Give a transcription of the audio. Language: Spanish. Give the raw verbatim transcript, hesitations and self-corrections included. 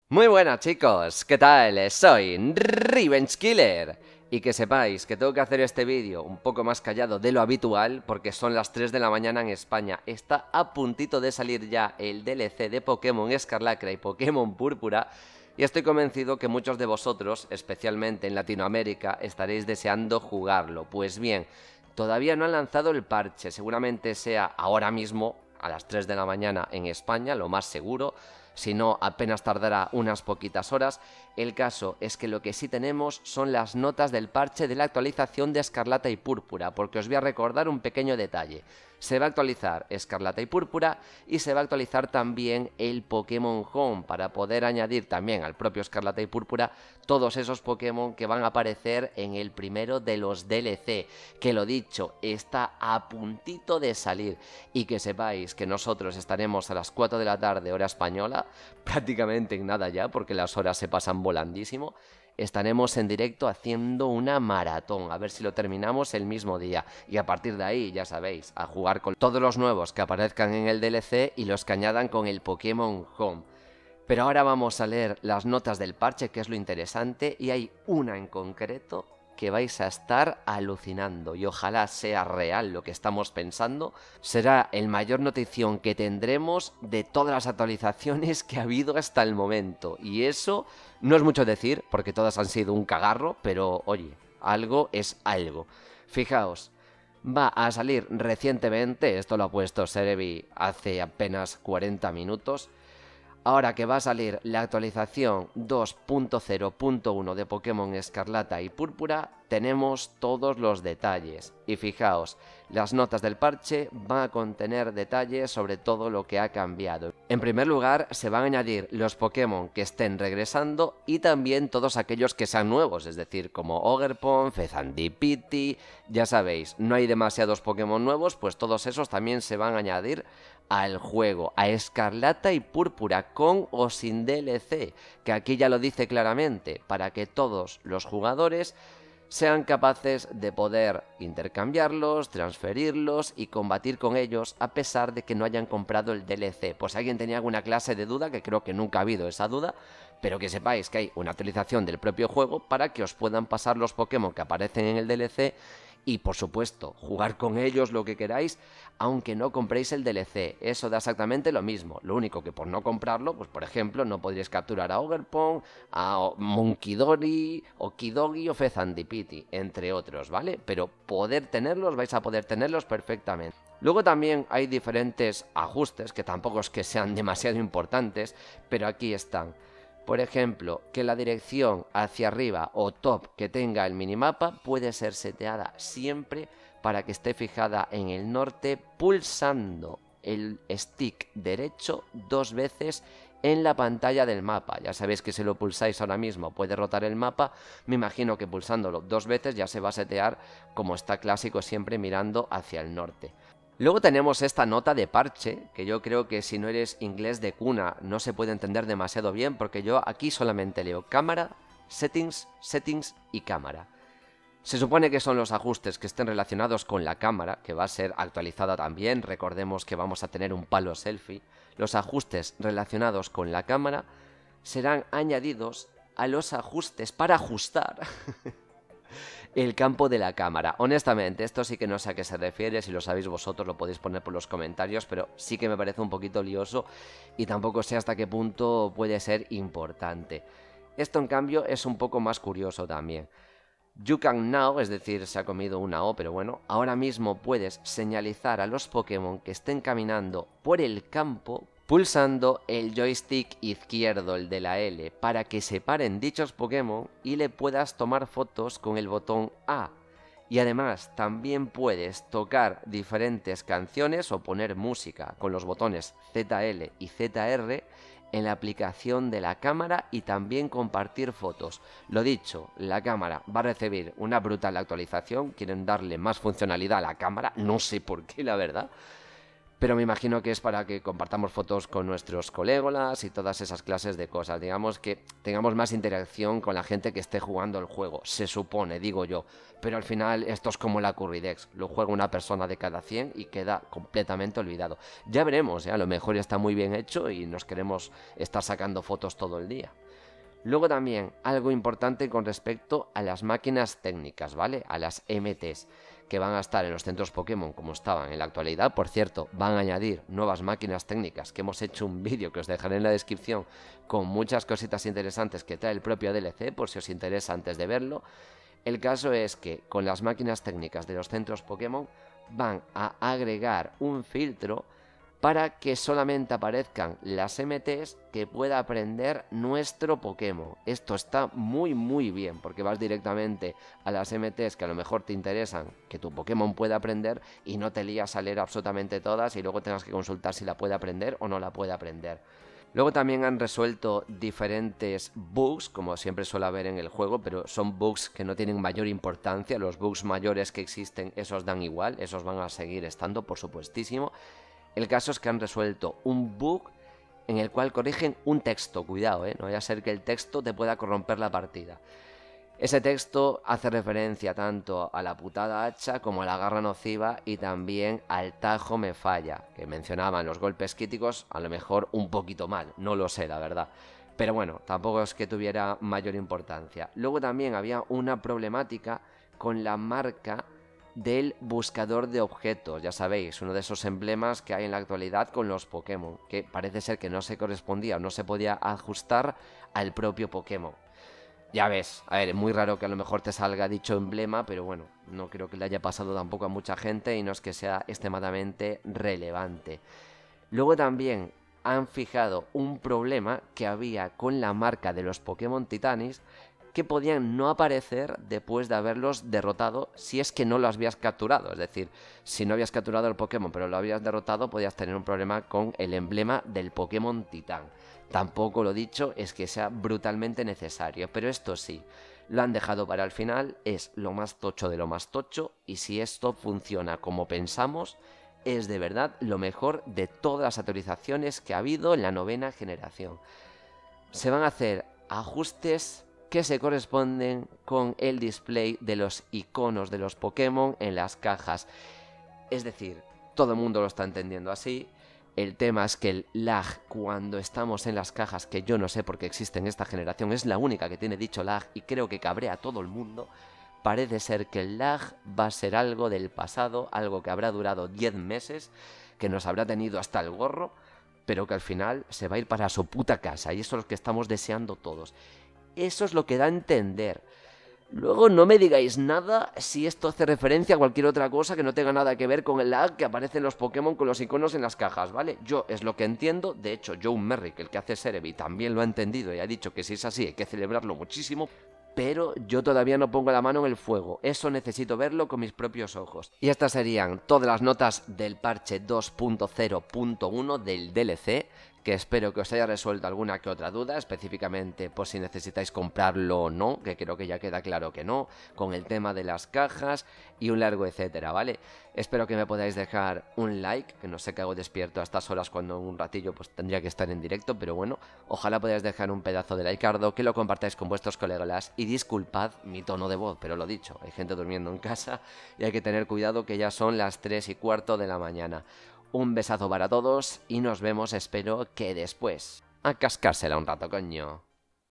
Muy buenas chicos, ¿qué tal? Soy Revenge Killer. Y que sepáis que tengo que hacer este vídeo un poco más callado de lo habitual porque son las tres de la mañana en España. Está a puntito de salir ya el D L C de Pokémon Escarlata y Pokémon Púrpura y estoy convencido que muchos de vosotros, especialmente en Latinoamérica, estaréis deseando jugarlo. Pues bien, todavía no han lanzado el parche, seguramente sea ahora mismo a las tres de la mañana en España, lo más seguro. Si no, apenas tardará unas poquitas horas. El caso es que lo que sí tenemos son las notas del parche de la actualización de Escarlata y Púrpura, porque os voy a recordar un pequeño detalle. Se va a actualizar Escarlata y Púrpura y se va a actualizar también el Pokémon Home para poder añadir también al propio Escarlata y Púrpura todos esos Pokémon que van a aparecer en el primero de los D L C, que lo dicho, está a puntito de salir. Y que sepáis que nosotros estaremos a las cuatro de la tarde hora española, prácticamente en nada ya porque las horas se pasan volandísimo. Estaremos en directo haciendo una maratón, a ver si lo terminamos el mismo día. Y a partir de ahí, ya sabéis, a jugar con todos los nuevos que aparezcan en el D L C y los que añadan con el Pokémon Home. Pero ahora vamos a leer las notas del parche, que es lo interesante, y hay una en concreto que vais a estar alucinando y ojalá sea real lo que estamos pensando. Será el mayor notición que tendremos de todas las actualizaciones que ha habido hasta el momento. Y eso no es mucho decir, porque todas han sido un cagarro, pero oye, algo es algo. Fijaos, va a salir recientemente, esto lo ha puesto Serebii hace apenas cuarenta minutos. Ahora que va a salir la actualización dos punto cero punto uno de Pokémon Escarlata y Púrpura, tenemos todos los detalles. Y fijaos, las notas del parche van a contener detalles sobre todo lo que ha cambiado. En primer lugar, se van a añadir los Pokémon que estén regresando y también todos aquellos que sean nuevos, es decir, como Ogerpon, Fezandipiti, ya sabéis, no hay demasiados Pokémon nuevos, pues todos esos también se van a añadir al juego, a Escarlata y Púrpura, con o sin D L C, que aquí ya lo dice claramente, para que todos los jugadores sean capaces de poder intercambiarlos, transferirlos y combatir con ellos a pesar de que no hayan comprado el D L C. Pues si alguien tenía alguna clase de duda, que creo que nunca ha habido esa duda, pero que sepáis que hay una actualización del propio juego para que os puedan pasar los Pokémon que aparecen en el D L C y, por supuesto, jugar con ellos lo que queráis, aunque no compréis el D L C. Eso da exactamente lo mismo. Lo único que por no comprarlo, pues por ejemplo, no podréis capturar a Ogerpon, a Munkidori, Okidogi o Fezandipiti, entre otros, ¿vale? Pero poder tenerlos, vais a poder tenerlos perfectamente. Luego también hay diferentes ajustes, que tampoco es que sean demasiado importantes, pero aquí están. Por ejemplo, que la dirección hacia arriba o top que tenga el minimapa puede ser seteada siempre para que esté fijada en el norte pulsando el stick derecho dos veces en la pantalla del mapa. Ya sabéis que si lo pulsáis ahora mismo puede rotar el mapa. Me imagino que pulsándolo dos veces ya se va a setear como está clásico, siempre mirando hacia el norte. Luego tenemos esta nota de parche, que yo creo que si no eres inglés de cuna no se puede entender demasiado bien, porque yo aquí solamente leo cámara, settings, settings y cámara. Se supone que son los ajustes que estén relacionados con la cámara, que va a ser actualizada también, recordemos que vamos a tener un palo selfie. Los ajustes relacionados con la cámara serán añadidos a los ajustes para ajustar el campo de la cámara. Honestamente, esto sí que no sé a qué se refiere, si lo sabéis vosotros lo podéis poner por los comentarios, pero sí que me parece un poquito lioso y tampoco sé hasta qué punto puede ser importante. Esto en cambio es un poco más curioso también. You can now, es decir, se ha comido una O, pero bueno, ahora mismo puedes señalizar a los Pokémon que estén caminando por el campo pulsando el joystick izquierdo, el de la L, para que se paren dichos Pokémon y le puedas tomar fotos con el botón A. Y además también puedes tocar diferentes canciones o poner música con los botones Z L y Z R en la aplicación de la cámara y también compartir fotos. Lo dicho, la cámara va a recibir una brutal actualización, quieren darle más funcionalidad a la cámara, no sé por qué la verdad. Pero me imagino que es para que compartamos fotos con nuestros colegas y todas esas clases de cosas. Digamos que tengamos más interacción con la gente que esté jugando el juego. Se supone, digo yo. Pero al final esto es como la Currydex. Lo juega una persona de cada cien y queda completamente olvidado. Ya veremos, ¿eh? A lo mejor está muy bien hecho y nos queremos estar sacando fotos todo el día. Luego también algo importante con respecto a las máquinas técnicas, ¿vale? A las M Ts que van a estar en los centros Pokémon como estaban en la actualidad. Por cierto, van a añadir nuevas máquinas técnicas que hemos hecho un vídeo que os dejaré en la descripción con muchas cositas interesantes que trae el propio D L C por si os interesa antes de verlo. El caso es que con las máquinas técnicas de los centros Pokémon van a agregar un filtro para que solamente aparezcan las M Ts que pueda aprender nuestro Pokémon. Esto está muy muy bien, porque vas directamente a las M Ts que a lo mejor te interesan que tu Pokémon pueda aprender y no te lías a leer absolutamente todas y luego tengas que consultar si la puede aprender o no la puede aprender. Luego también han resuelto diferentes bugs, como siempre suele haber en el juego, pero son bugs que no tienen mayor importancia. Los bugs mayores que existen, esos dan igual, esos van a seguir estando, por supuestísimo. El caso es que han resuelto un bug en el cual corrigen un texto, cuidado, ¿eh? No vaya a ser que el texto te pueda corromper la partida. Ese texto hace referencia tanto a la putada hacha como a la garra nociva y también al tajo me falla, que mencionaban los golpes críticos, a lo mejor un poquito mal, no lo sé la verdad. Pero bueno, tampoco es que tuviera mayor importancia. Luego también había una problemática con la marca del buscador de objetos, ya sabéis, uno de esos emblemas que hay en la actualidad con los Pokémon, que parece ser que no se correspondía o no se podía ajustar al propio Pokémon. Ya ves, a ver, es muy raro que a lo mejor te salga dicho emblema, pero bueno, no creo que le haya pasado tampoco a mucha gente y no es que sea extremadamente relevante. Luego también han fijado un problema que había con la marca de los Pokémon Titanis, que podían no aparecer después de haberlos derrotado si es que no lo habías capturado. Es decir, si no habías capturado el Pokémon pero lo habías derrotado, podías tener un problema con el emblema del Pokémon Titán. Tampoco lo dicho es que sea brutalmente necesario, pero esto sí, lo han dejado para el final, es lo más tocho de lo más tocho, y si esto funciona como pensamos, es de verdad lo mejor de todas las actualizaciones que ha habido en la novena generación. Se van a hacer ajustes que se corresponden con el display de los iconos de los Pokémon en las cajas. Es decir, todo el mundo lo está entendiendo así. El tema es que el lag cuando estamos en las cajas, que yo no sé por qué existe en esta generación, es la única que tiene dicho lag y creo que cabrea a todo el mundo. Parece ser que el lag va a ser algo del pasado, algo que habrá durado diez meses, que nos habrá tenido hasta el gorro, pero que al final se va a ir para su puta casa, y eso es lo que estamos deseando todos. Eso es lo que da a entender. Luego no me digáis nada si esto hace referencia a cualquier otra cosa que no tenga nada que ver con el lag que aparece en los Pokémon con los iconos en las cajas, ¿vale? Yo es lo que entiendo, de hecho Joe Merrick, el que hace Serebii, también lo ha entendido y ha dicho que si es así hay que celebrarlo muchísimo, pero yo todavía no pongo la mano en el fuego, eso necesito verlo con mis propios ojos. Y estas serían todas las notas del parche dos punto cero punto uno del D L C, que espero que os haya resuelto alguna que otra duda, específicamente por si necesitáis comprarlo o no, que creo que ya queda claro que no, con el tema de las cajas y un largo etcétera, ¿vale? Espero que me podáis dejar un like, que no sé qué hago despierto a estas horas cuando en un ratillo pues tendría que estar en directo, pero bueno, ojalá podáis dejar un pedazo de likeardo, que lo compartáis con vuestros colegas y disculpad mi tono de voz, pero lo dicho, hay gente durmiendo en casa y hay que tener cuidado que ya son las tres y cuarto de la mañana. Un besazo para todos y nos vemos, espero que después. A cascársela un rato, coño.